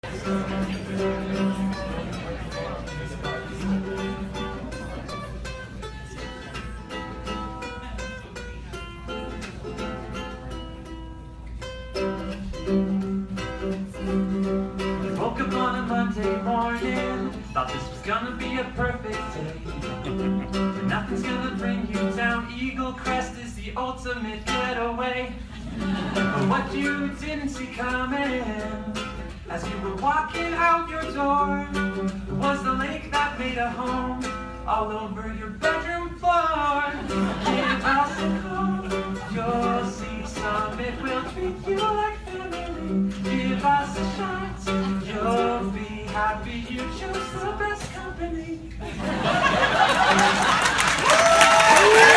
Woke up on a Monday morning, thought this was gonna be a perfect day. But nothing's gonna bring you down, Eagle Crest is the ultimate getaway. But what you didn't see coming, as you were walking out your door, was the lake that made a home all over your bedroom floor. Give us a call, you'll see Summit will treat you like family. Give us a shot, you'll be happy you chose the best company.